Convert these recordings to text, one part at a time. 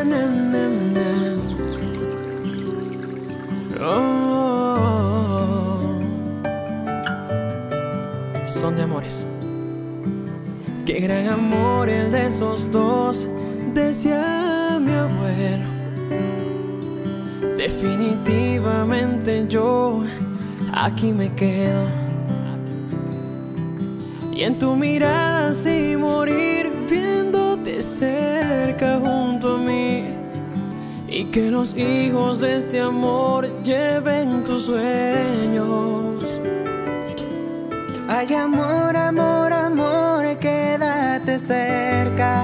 na, na, na. Oh. Son de amores. Qué gran amor el de esos dos, decía mi abuelo. Definitivamente yo aquí me quedo. Y en tu mirada sin morir, viéndote cerca junto a mí. Y que los hijos de este amor lleven tus sueños. Ay, amor, amor, amor, quédate cerca.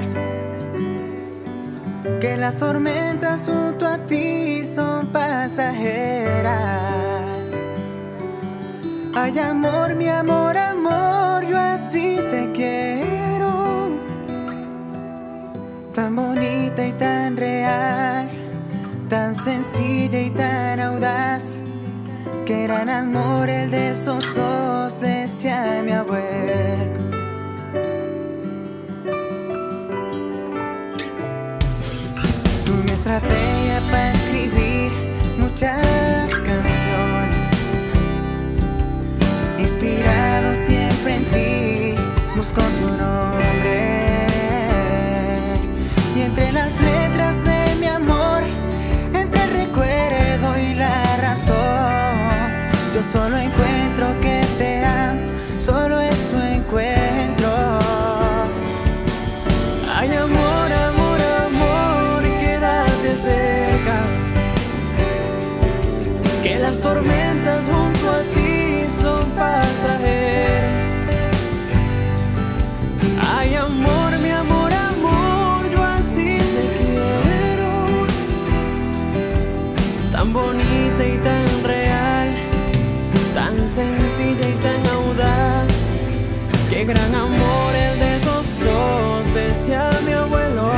Que las tormentas junto a ti son pasajeras. Ay, amor, mi amor, amor, yo así te quiero. Tan bonita y tan real, tan sencilla y tan audaz. Qué gran amor el de esos dos, decía mi abuelo. Tú mi estrategia para escribir muchas canciones, inspirado siempre en ti, busco tu nombre. Y entre las letras de mi amor, entre el recuerdo y la razón, yo solo encuentro que te amo, solo eso encuentro. Ay, amor, amor, amor, quédate cerca. Que las tormentas junto a ti son pasajeras. Ay, amor, mi amor, amor, yo así te quiero. Tan bonita y tan real, tan sencilla y tan audaz. Qué gran amor el de esos dos, decía mi abuelo.